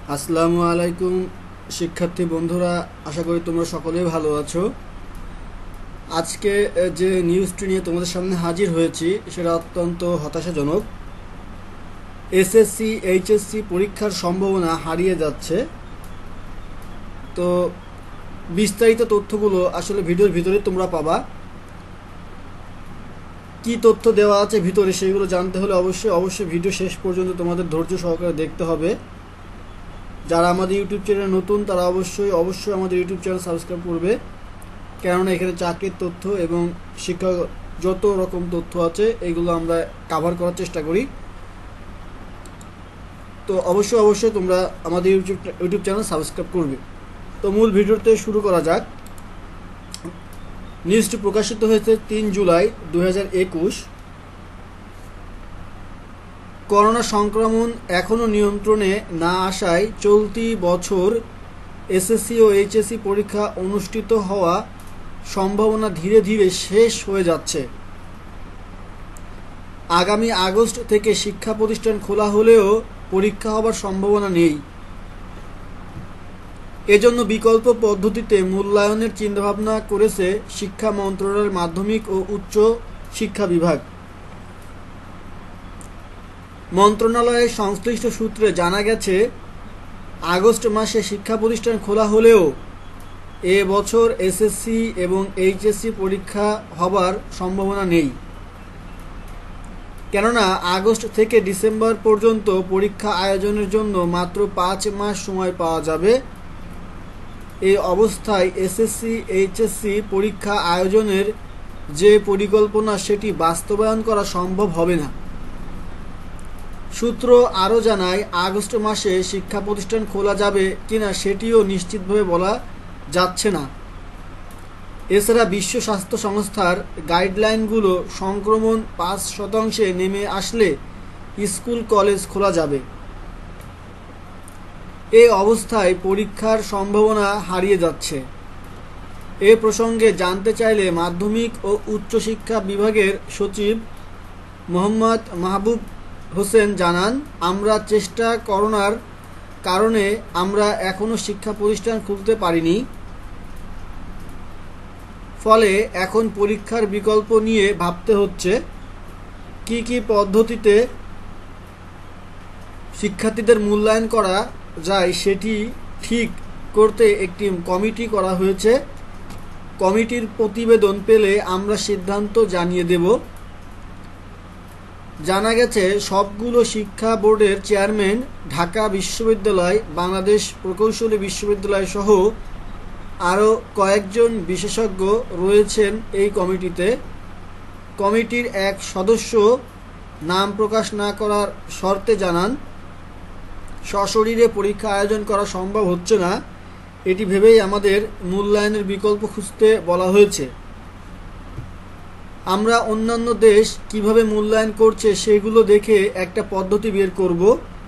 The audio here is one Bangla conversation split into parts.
আসসালামু আলাইকুম শিক্ষার্থী বন্ধুরা, আশা করি তোমরা সকলেই ভালো আছো। আজকে যে নিউজটি নিয়ে তোমাদের সামনে হাজির হয়েছি সেটা অত্যন্ত হতাশাজনক। এসএসসি এইচএসসি পরীক্ষার সম্ভাবনা হারিয়ে যাচ্ছে। তো বিস্তারিত তথ্যগুলো আসলে ভিডিওর ভিতরে তোমরা পাবা। কি তথ্য দেওয়া আছে ভিতরে সেগুলো জানতে হলে অবশ্যই ভিডিও শেষ পর্যন্ত তোমাদের ধৈর্য সহকারে দেখতে হবে। যারা আমাদের ইউটিউব চ্যানেল নতুন তারা অবশ্যই আমাদের ইউটিউব চ্যানেল সাবস্ক্রাইব করবে, কেননা এখানে চাকরির তথ্য এবং শিক্ষা যত রকম তথ্য আছে এগুলো আমরা কভার করার চেষ্টা করি। তো অবশ্যই তোমরা আমাদের ইউটিউব চ্যানেল সাবস্ক্রাইব করবে। তো মূল ভিডিওতে শুরু করা যাক। নিউজটি প্রকাশিত হয়েছে 3 জুলাই 2021। করোনা সংক্রমণ এখনও নিয়ন্ত্রণে না আসায় চলতি বছর এসএসসি ও এইচএসসি পরীক্ষা অনুষ্ঠিত হওয়া সম্ভাবনা ধীরে ধীরে শেষ হয়ে যাচ্ছে। আগামী আগস্ট থেকে শিক্ষা প্রতিষ্ঠান খোলা হলেও পরীক্ষা হবার সম্ভাবনা নেই। এজন্য বিকল্প পদ্ধতিতে মূল্যায়নের চিন্তাভাবনা করেছে শিক্ষা মন্ত্রণালয়ের মাধ্যমিক ও উচ্চ শিক্ষা বিভাগ। মন্ত্রণালয়ের সংশ্লিষ্ট সূত্রে জানা গেছে, আগস্ট মাসে শিক্ষা প্রতিষ্ঠান খোলা হলেও এ বছর এসএসসি এবং এইচএসসি পরীক্ষা হবার সম্ভাবনা নেই। কেননা আগস্ট থেকে ডিসেম্বর পর্যন্ত পরীক্ষা আয়োজনের জন্য মাত্র 5 মাস সময় পাওয়া যাবে। এই অবস্থায় এসএসসি এইচএসসি পরীক্ষা আয়োজনের যে পরিকল্পনা সেটি বাস্তবায়ন করা সম্ভব হবে না। সূত্র আরও জানায়, আগস্ট মাসে শিক্ষা প্রতিষ্ঠান খোলা যাবে কিনা সেটিও নিশ্চিতভাবে বলা যাচ্ছে না। এছাড়া বিশ্ব স্বাস্থ্য সংস্থার গাইডলাইনগুলো সংক্রমণ 5% নেমে আসলে স্কুল কলেজ খোলা যাবে। এই অবস্থায় পরীক্ষার সম্ভাবনা হারিয়ে যাচ্ছে। এ প্রসঙ্গে জানতে চাইলে মাধ্যমিক ও উচ্চশিক্ষা বিভাগের সচিব মোহাম্মদ মাহবুব হোসেন জানান, আমরা চেষ্টা করোনার কারণে আমরা এখনও শিক্ষা প্রতিষ্ঠান খুলতে পারিনি। ফলে এখন পরীক্ষার বিকল্প নিয়ে ভাবতে হচ্ছে। কি পদ্ধতিতে শিক্ষার্থীদের মূল্যায়ন করা যায় সেটি ঠিক করতে একটি কমিটি করা হয়েছে। কমিটির প্রতিবেদন পেলে আমরা সিদ্ধান্ত জানিয়ে দেব। জানা গেছে, সবগুলো শিক্ষা বোর্ডের চেয়ারম্যান, ঢাকা বিশ্ববিদ্যালয়, বাংলাদেশ প্রকৌশলী বিশ্ববিদ্যালয় সহ আরও কয়েকজন বিশেষজ্ঞ রয়েছেন এই কমিটিতে। কমিটির এক সদস্য নাম প্রকাশ না করার শর্তে জানান, সশরীরে পরীক্ষা আয়োজন করা সম্ভব হচ্ছে না। এটি ভেবেই আমাদের মূল্যায়নের বিকল্প খুঁজতে বলা হয়েছে। আমরা অন্যান্য দেশ কিভাবে মূল্যায়ন করছে সেগুলো দেখে একটা পদ্ধতি বের করব।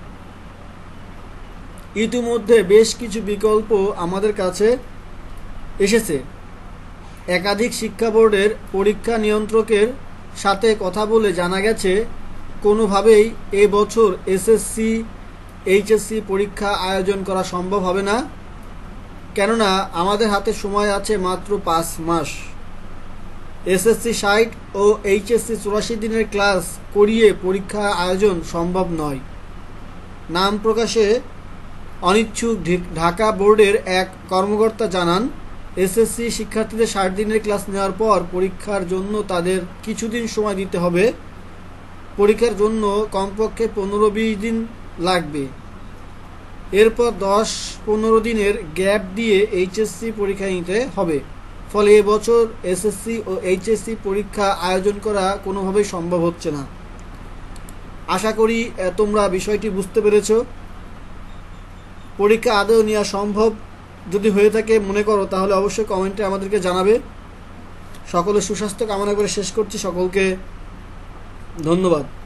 ইতিমধ্যে বেশ কিছু বিকল্প আমাদের কাছে এসেছে। একাধিক শিক্ষা বোর্ডের পরীক্ষা নিয়ন্ত্রকের সাথে কথা বলে জানা গেছে, কোনোভাবেই এ বছর এসএসসি এইচএসসি পরীক্ষা আয়োজন করা সম্ভব হবে না। কেননা আমাদের হাতে সময় আছে মাত্র 5 মাস। এসএসসি 60 ও এইচএসসি 84 দিনের ক্লাস করিয়ে পরীক্ষা আয়োজন সম্ভব নয়। নাম প্রকাশে অনিচ্ছুক ঢাকা বোর্ডের এক কর্মকর্তা জানান, এসএসসি শিক্ষার্থীদের 60 দিনের ক্লাস নেওয়ার পর পরীক্ষার জন্য তাদের কিছুদিন সময় দিতে হবে। পরীক্ষার জন্য কমপক্ষে 15-20 দিন লাগবে। এরপর 10-15 দিনের গ্যাপ দিয়ে এইচএসসি পরীক্ষা নিতে হবে। ফলে এবছর এসএসসি ও এইচএসসি পরীক্ষা আয়োজন করা কোনোভাবেই সম্ভব হচ্ছে না। আশা করি তোমরা বিষয়টি বুঝতে পেরেছ। পরীক্ষা আদৌ নেওয়া সম্ভব যদি হয়ে থাকে মনে করো, তাহলে অবশ্যই কমেন্টে আমাদেরকে জানাবে। সকলের সুস্বাস্থ্য কামনা করে শেষ করছি। সকলকে ধন্যবাদ।